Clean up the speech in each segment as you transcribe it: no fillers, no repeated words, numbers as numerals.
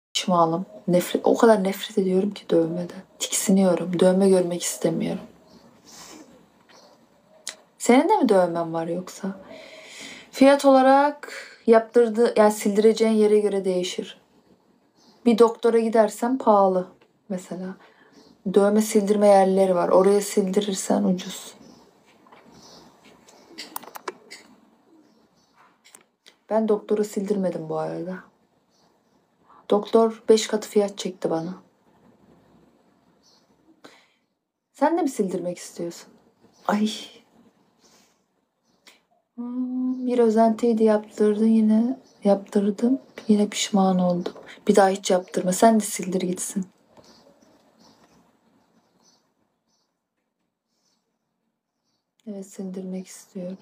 Pişmanım. O kadar nefret ediyorum ki dövmeden. Tiksiniyorum. Dövme görmek istemiyorum. Senin de mi dövmen var yoksa? Fiyat olarak yani sildireceğin yere göre değişir. Bir doktora gidersen pahalı mesela. Dövme sildirme yerleri var. Oraya sildirirsen ucuz. Ben doktora sildirmedim bu arada. Doktor 5 katı fiyat çekti bana. Sen de mi sildirmek istiyorsun? Ay. Bir özentiydi yaptırdım. Yine pişman oldum. Bir daha hiç yaptırma. Sen de sildir gitsin. Evet, sildirmek istiyorum.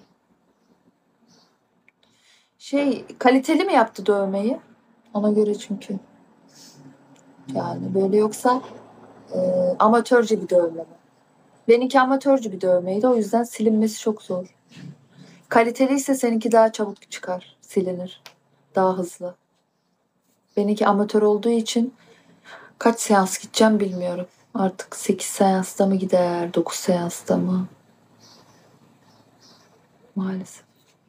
Kaliteli mi yaptı dövmeyi? Ona göre çünkü. Yani böyle yoksa amatörce bir dövme mi? Benimki amatörce bir dövmeydi. O yüzden silinmesi çok zor. Kaliteliyse seninki daha çabuk çıkar, silinir. Daha hızlı. Benimki amatör olduğu için kaç seans gideceğim bilmiyorum. Artık 8 seansta mı gider, 9 seansta mı? Maalesef.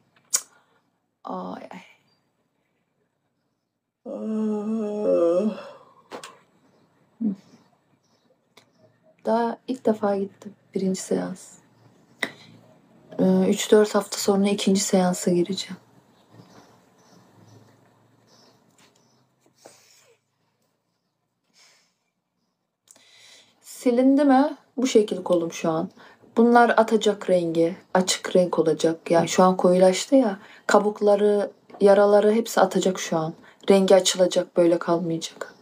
Ay ay. Daha ilk defa gittim. Birinci seans. 3-4 hafta sonra ikinci seansa gireceğim. Silindi mi? Bu şekil kolum şu an. Bunlar atacak rengi. Açık renk olacak. Yani şu an koyulaştı ya. Kabukları, yaraları hepsi atacak şu an. Rengi açılacak, böyle kalmayacak.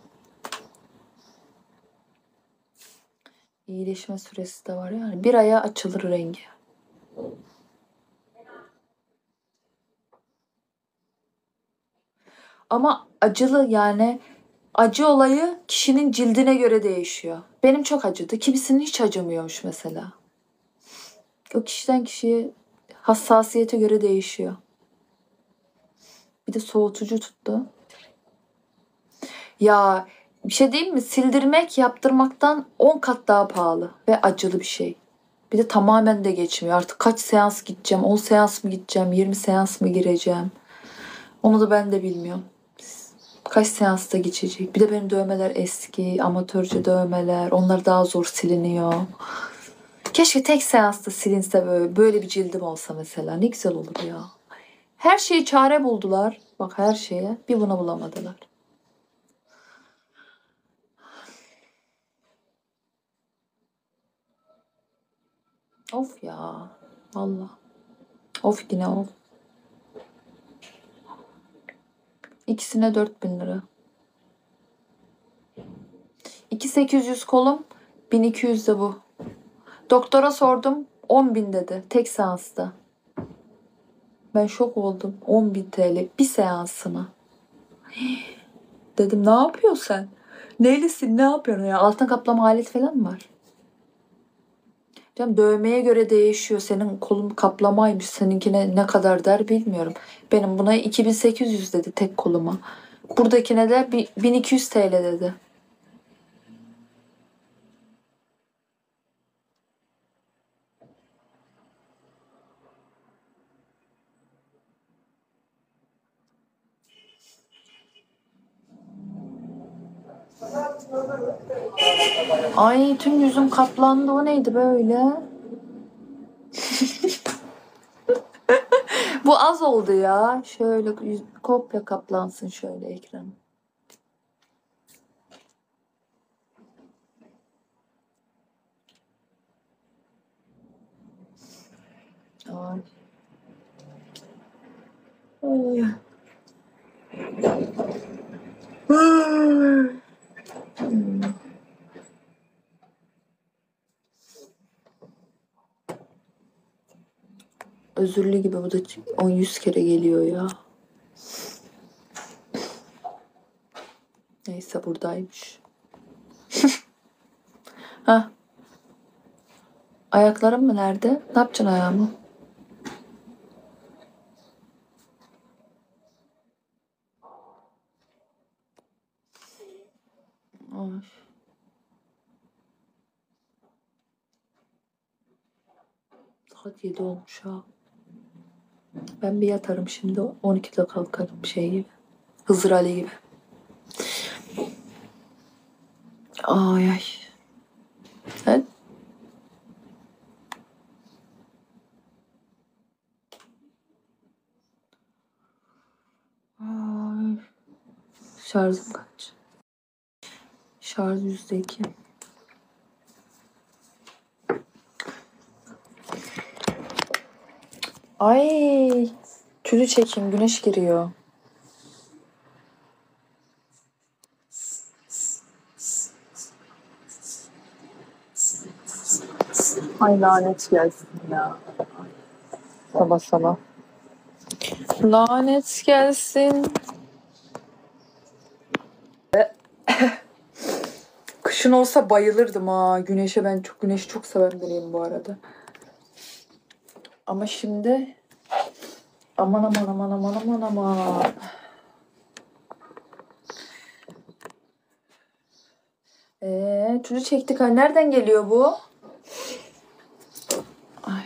İyileşme süresi de var yani. 1 aya açılır rengi. Ama acılı yani, acı olayı kişinin cildine göre değişiyor. Benim çok acıdı. Kimisinin hiç acımıyormuş mesela. O kişiden kişiye hassasiyete göre değişiyor. Bir de soğutucu tuttu. Ya bir şey diyeyim mi? Sildirmek yaptırmaktan 10 kat daha pahalı ve acılı bir şey. Bir de tamamen de geçmiyor. Artık kaç seans gideceğim? 10 seans mı gideceğim? 20 seans mı gireceğim? Onu da ben de bilmiyorum. Kaç seansta geçecek? Bir de benim dövmeler eski, amatörce dövmeler. Onlar daha zor siliniyor. Keşke tek seansta silinse böyle bir cildim olsa mesela. Ne güzel olur ya. Her şeye çare buldular. Bak, her şeye. Bir buna bulamadılar. Of ya. Valla. Of yine of. İkisine 4.000 lira. 2.800 kolum, 1.200 de bu. Doktora sordum, 10.000 dedi tek seansta. Ben şok oldum. 10.000 TL bir seansına. Dedim ne yapıyorsun sen? Neylisin, ne yapıyorsun ya? Altın kaplama aleti falan mı var? Canım, dövmeye göre değişiyor. Senin kolun kaplamaymış. Seninkine ne kadar der bilmiyorum. Benim buna 2.800 dedi tek koluma. Buradakine de 1.200 TL dedi. Ay, tüm yüzüm kaplandı. O neydi böyle? Bu az oldu ya. Şöyle komple kaplansın şöyle ekran. Ay. Ay. Özürlü gibi bu da 100 kere geliyor ya. Neyse, buradaymış. Ha, ayaklarım mı nerede? Ne yapacaksın ayağımı? Ay. Saat 7 olmuş ha. Ben bir yatarım şimdi. 12'de kalkarım şey gibi. Hızır Ali gibi. Ay ay. Sen? Ay. Şarjım kaç? Şarj %2. Ay. Tülü çekeyim. Güneş giriyor. Ay lanet gelsin ya. Sabah sabah. Lanet gelsin. Kışın olsa bayılırdım ha. Güneşi çok seven biriyim bu arada. Ama şimdi aman aman aman aman aman aman. Tülü çektik. Ay nereden geliyor bu? Ay.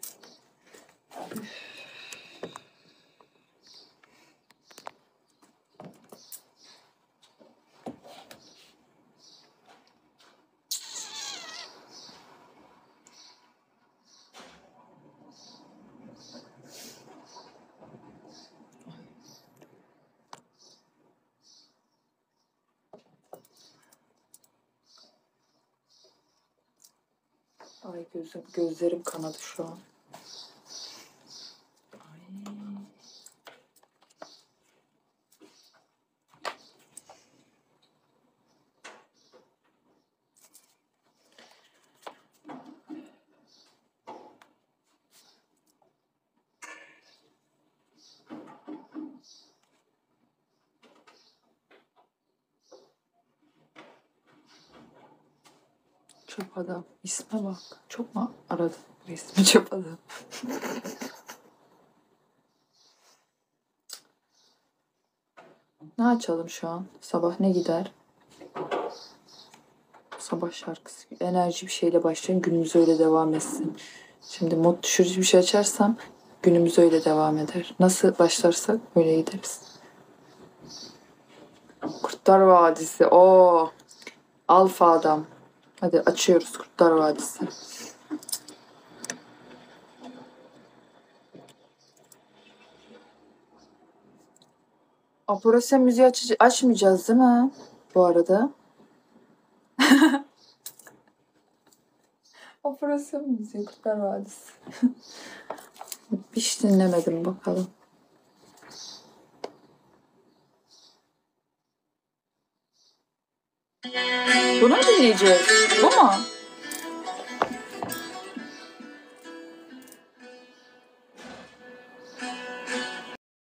Ay gözlerim kanadı şu an. Ay. Çöp adam. İsme bak. Çok mu aradım resmi çöp adam? Ne açalım şu an? Sabah ne gider? Sabah şarkısı. Enerji bir şeyle başlayın. Günümüz öyle devam etsin. Şimdi mod düşürücü bir şey açarsam günümüz öyle devam eder. Nasıl başlarsak öyle gideriz. Kurtlar Vadisi. O Alfa Adam. Hadi açıyoruz Kurtlar Vadisi. Operasyon müziği açmayacağız değil mi? Bu arada. Operasyon müziği Kurtlar Vadisi. Hiç dinlemedim bakalım. Bunu mu dinleyeceğiz? Bu mu?